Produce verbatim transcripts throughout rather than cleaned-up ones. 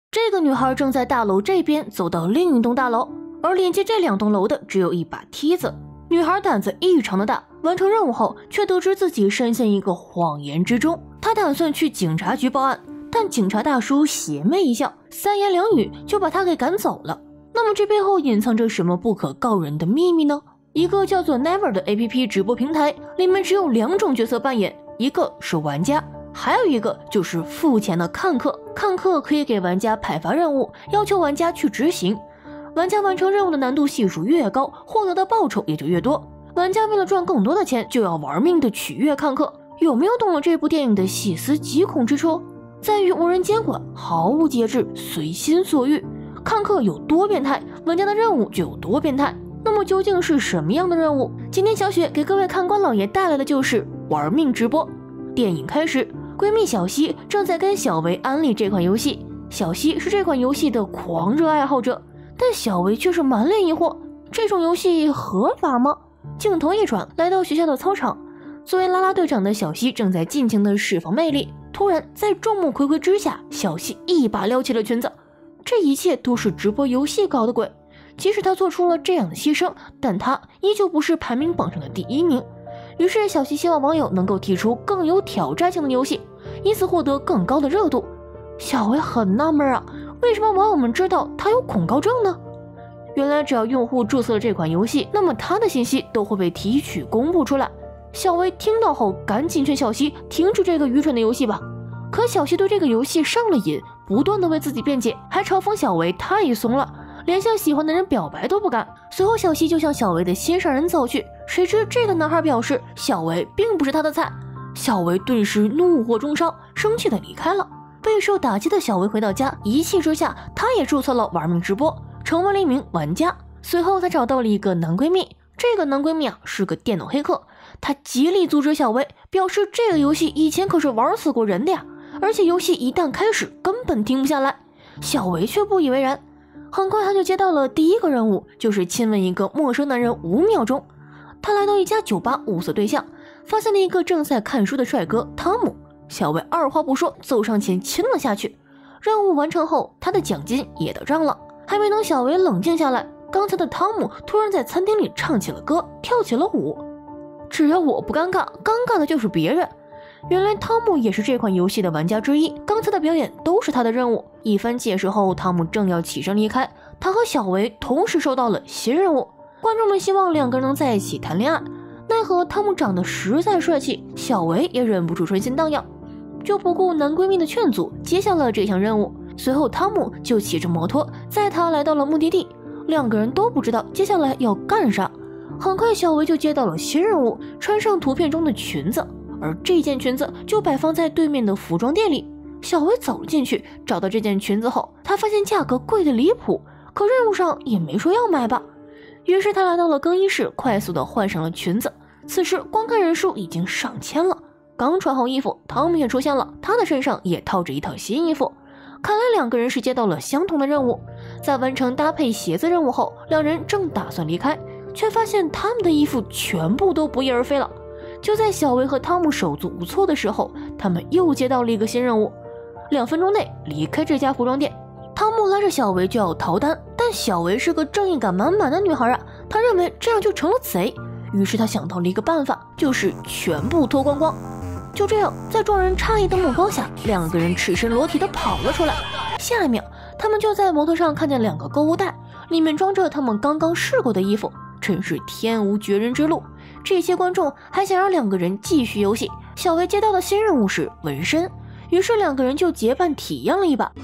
这个女孩正在大楼这边走到另一栋大楼，而连接这两栋楼的只有一把梯子。女孩胆子异常的大，完成任务后却得知自己深陷一个谎言之中。她打算去警察局报案，但警察大叔邪魅一笑，三言两语就把她给赶走了。那么这背后隐藏着什么不可告人的秘密呢？一个叫做 Never 的 A P P 直播平台，里面只有两种角色扮演，一个是玩家，还有一个就是付钱的看客。看客可以给玩家派发任务，要求玩家去执行。玩家完成任务的难度系数越高，获得的报酬也就越多。玩家为了赚更多的钱，就要玩命的取悦看客。有没有懂了这部电影的细思极恐之处？在于无人监管，毫无节制，随心所欲。看客有多变态，玩家的任务就有多变态。那么究竟是什么样的任务？今天小雪给各位看官老爷带来的就是玩命直播。电影开始，闺蜜小西正在跟小维安利这款游戏。小西是这款游戏的狂热爱好者，但小维却是满脸疑惑，这种游戏合法吗？镜头一转，来到学校的操场，作为啦啦队长的小西正在尽情的释放魅力。突然在众目睽睽之下，小西一把撩起了裙子。这一切都是直播游戏搞的鬼。即使他做出了这样的牺牲，但他依旧不是排名榜上的第一名。于是小西希望网友能够提出更有挑战性的游戏，以此获得更高的热度。小维很纳闷啊，为什么网友们知道他有恐高症呢？原来只要用户注册了这款游戏，那么他的信息都会被提取公布出来。小维听到后赶紧劝小西停止这个愚蠢的游戏吧。可小西对这个游戏上了瘾，不断的为自己辩解，还嘲讽小维太怂了，连向喜欢的人表白都不敢。随后小西就向小维的心上人走去，谁知这个男孩表示小维并不是他的菜。小维顿时怒火中烧，生气的离开了。备受打击的小维回到家，一气之下他也注册了玩命直播，成为了一名玩家。随后他找到了一个男闺蜜，这个男闺蜜啊是个电脑黑客，他极力阻止小维，表示这个游戏以前可是玩死过人的呀，而且游戏一旦开始根本停不下来。小维却不以为然，很快他就接到了第一个任务，就是亲吻一个陌生男人五秒钟。他来到一家酒吧物色对象，发现了一个正在看书的帅哥汤姆。小维二话不说走上前亲了下去。任务完成后，他的奖金也到账了。还没等小维冷静下来，刚才的汤姆突然在餐厅里唱起了歌，跳起了舞。只要我不尴尬，尴尬的就是别人。原来汤姆也是这款游戏的玩家之一，刚才的表演都是他的任务。一番解释后，汤姆正要起身离开，他和小维同时收到了新任务。观众们希望两个人能在一起谈恋爱，奈何汤姆长得实在帅气，小维也忍不住春心荡漾，就不顾男闺蜜的劝阻，接下了这项任务。随后汤姆就骑着摩托载她来到了目的地，两个人都不知道接下来要干啥。很快小维就接到了新任务，穿上图片中的裙子，而这件裙子就摆放在对面的服装店里。小维走了进去，找到这件裙子后，他发现价格贵得离谱，可任务上也没说要买吧。于是他来到了更衣室，快速的换上了裙子。此时观看人数已经上千了。刚穿好衣服，汤姆也出现了，他的身上也套着一套新衣服。看来两个人是接到了相同的任务。在完成搭配鞋子任务后，两人正打算离开，却发现他们的衣服全部都不翼而飞了。就在小维和汤姆手足无措的时候，他们又接到了一个新任务，两分钟内离开这家服装店。汤姆拉着小维就要逃单，但小维是个正义感满满的女孩啊，她认为这样就成了贼，于是她想到了一个办法，就是全部脱光光。就这样，在众人诧异的目光下，两个人赤身裸体的跑了出来。下一秒，他们就在摩托上看见两个购物袋，里面装着他们刚刚试过的衣服，真是天无绝人之路。这些观众还想让两个人继续游戏。小维接到的新任务是纹身，于是两个人就结伴体验了一把。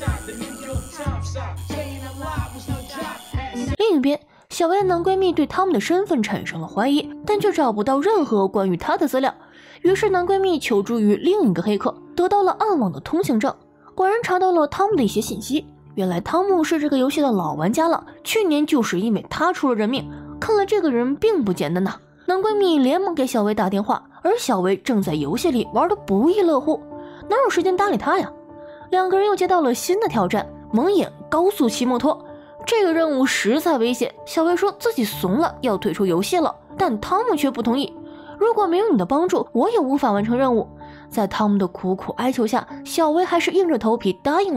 另一边，小维的男闺蜜对他们的身份产生了怀疑，但却找不到任何关于他的资料。于是男闺蜜求助于另一个黑客，得到了暗网的通行证，果然查到了汤姆的一些信息。原来汤姆是这个游戏的老玩家了，去年就是因为他出了人命，看来这个人并不简单呐。男闺蜜连忙给小维打电话，而小维正在游戏里玩得不亦乐乎，哪有时间搭理他呀？两个人又接到了新的挑战，蒙眼高速骑摩托。这个任务实在危险，小维说自己怂了，要退出游戏了，但汤姆却不同意。如果没有你的帮助，我也无法完成任务。在汤姆的苦苦哀求下，小维还是硬着头皮答应了。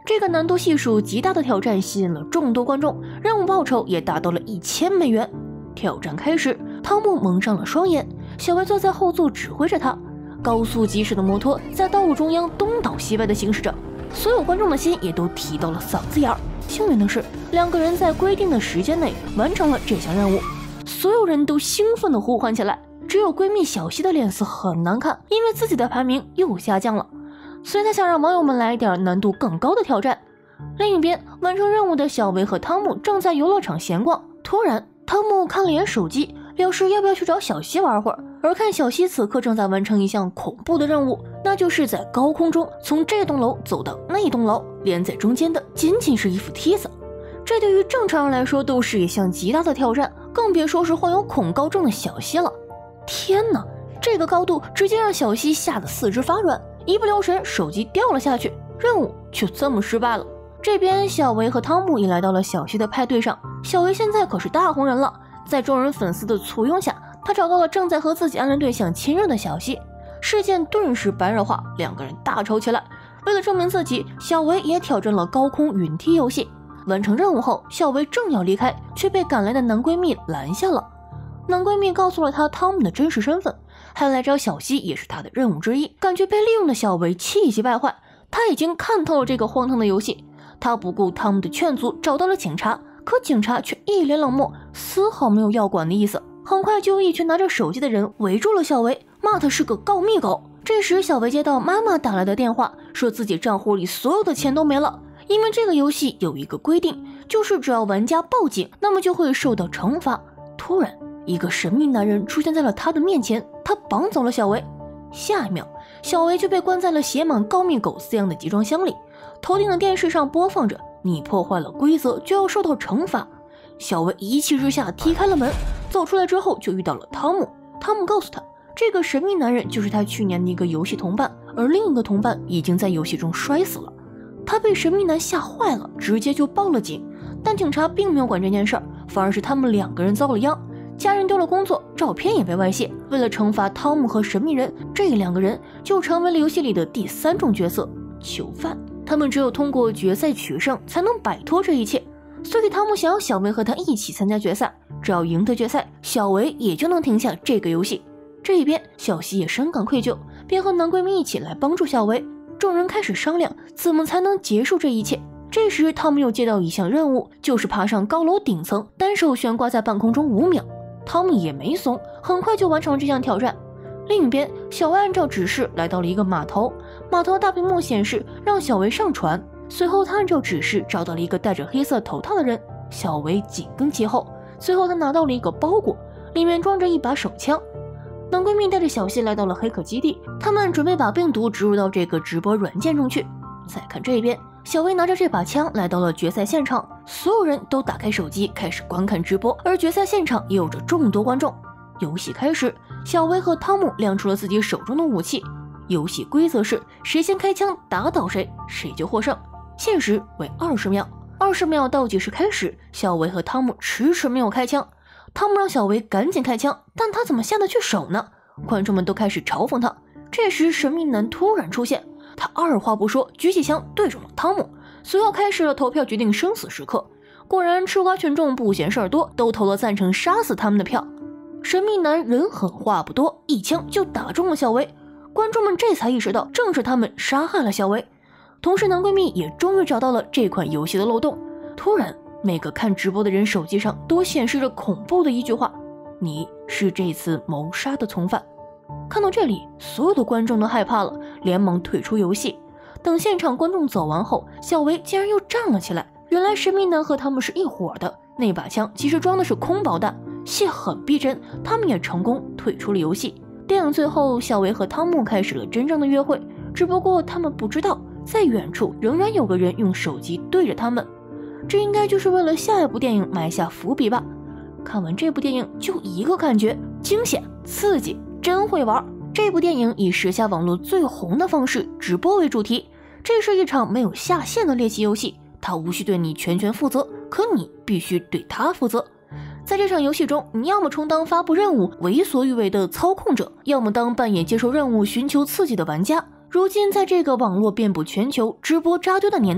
这个难度系数极大的挑战吸引了众多观众，任务报酬也达到了一千美元。挑战开始，汤姆蒙上了双眼，小维坐在后座指挥着他。高速疾驶的摩托在道路中央东倒西歪地行驶着，所有观众的心也都提到了嗓子眼儿。幸运的是，两个人在规定的时间内完成了这项任务，所有人都兴奋地呼唤起来。只有闺蜜小西的脸色很难看，因为自己的排名又下降了，所以她想让网友们来一点难度更高的挑战。另一边，完成任务的小维和汤姆正在游乐场闲逛，突然汤姆看了眼手机，表示要不要去找小西玩会儿。而看小西此刻正在完成一项恐怖的任务，那就是在高空中从这栋楼走到那栋楼，连在中间的仅仅是一副梯子。这对于正常人来说都是一项极大的挑战，更别说是患有恐高症的小西了。天哪，这个高度直接让小西吓得四肢发软，一不留神手机掉了下去，任务就这么失败了。这边小维和汤姆也来到了小西的派对上，小维现在可是大红人了，在众人粉丝的簇拥下，他找到了正在和自己暗恋对象亲热的小西，事件顿时白热化，两个人大吵起来。为了证明自己，小维也挑战了高空云梯游戏。完成任务后，小维正要离开，却被赶来的男闺蜜拦下了。男闺蜜告诉了她汤姆的真实身份，还来找小西也是他的任务之一。感觉被利用的小维气急败坏，他已经看透了这个荒唐的游戏。他不顾汤姆的劝阻，找到了警察，可警察却一脸冷漠，丝毫没有要管的意思。很快就有一群拿着手机的人围住了小维，骂他是个告密狗。这时小维接到妈妈打来的电话，说自己账户里所有的钱都没了，因为这个游戏有一个规定，就是只要玩家报警，那么就会受到惩罚。突然一个神秘男人出现在了他的面前，他绑走了小维。下一秒，小维就被关在了写满告密狗字样的集装箱里，头顶的电视上播放着你破坏了规则就要受到惩罚。小维一气之下踢开了门，走出来之后就遇到了汤姆。汤姆告诉他，这个神秘男人就是他去年的一个游戏同伴，而另一个同伴已经在游戏中摔死了。他被神秘男吓坏了，直接就报了警，但警察并没有管这件事儿，反而是他们两个人遭了殃，家人丢了工作，照片也被外泄。为了惩罚汤姆和神秘人，这两个人就成为了游戏里的第三种角色——囚犯。他们只有通过决赛取胜，才能摆脱这一切。所以汤姆想要小维和他一起参加决赛，只要赢得决赛，小维也就能停下这个游戏。这一边，小西也深感愧疚，便和男闺蜜一起来帮助小维。众人开始商量怎么才能结束这一切。这时他们又接到一项任务，就是爬上高楼顶层，单手悬挂在半空中五秒。汤姆也没怂，很快就完成了这项挑战。另一边，小维按照指示来到了一个码头，码头大屏幕显示让小维上船。随后他按照指示找到了一个戴着黑色头套的人，小维紧跟其后。随后他拿到了一个包裹，里面装着一把手枪。男闺蜜带着小西来到了黑客基地，他们准备把病毒植入到这个直播软件中去。再看这边，小维拿着这把枪来到了决赛现场，所有人都打开手机开始观看直播，而决赛现场也有着众多观众。游戏开始，小维和汤姆亮出了自己手中的武器。游戏规则是谁先开枪打倒谁，谁就获胜。限时为二十秒，二十秒倒计时开始。小维和汤姆迟迟没有开枪，汤姆让小维赶紧开枪，但他怎么下得去手呢？观众们都开始嘲讽他。这时神秘男突然出现，他二话不说举起枪对准了汤姆，随后开始了投票决定生死时刻。果然吃瓜群众不嫌事儿多，都投了赞成杀死他们的票。神秘男人狠话不多，一枪就打中了小维。观众们这才意识到正是他们杀害了小维。同时男闺蜜也终于找到了这款游戏的漏洞。突然每个看直播的人手机上都显示着恐怖的一句话：你是这次谋杀的从犯。看到这里，所有的观众都害怕了，连忙退出游戏。等现场观众走完后，小维竟然又站了起来。原来神秘男和他们是一伙的，那把枪其实装的是空包弹，戏很逼真，他们也成功退出了游戏。电影最后，小维和汤姆开始了真正的约会，只不过他们不知道，在远处仍然有个人用手机对着他们。这应该就是为了下一部电影埋下伏笔吧。看完这部电影就一个感觉：惊险、刺激，真会玩。这部电影以时下网络最红的方式直播为主题，这是一场没有下限的猎奇游戏，它无需对你全权负责，可你必须对它负责。在这场游戏中，你要么充当发布任务为所欲为的操控者，要么当扮演接受任务寻求刺激的玩家。如今在这个网络遍布全球、直播扎堆的年代，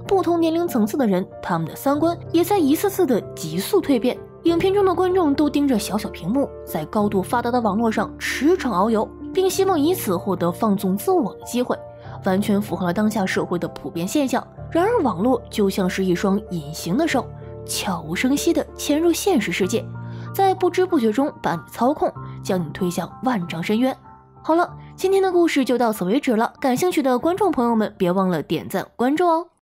不同年龄层次的人，他们的三观也在一次次的急速蜕变。影片中的观众都盯着小小屏幕，在高度发达的网络上驰骋遨游，并希望以此获得放纵自我的机会，完全符合了当下社会的普遍现象。然而，网络就像是一双隐形的手，悄无声息地潜入现实世界，在不知不觉中把你操控，将你推向万丈深渊。好了，今天的故事就到此为止了，感兴趣的观众朋友们别忘了点赞关注哦。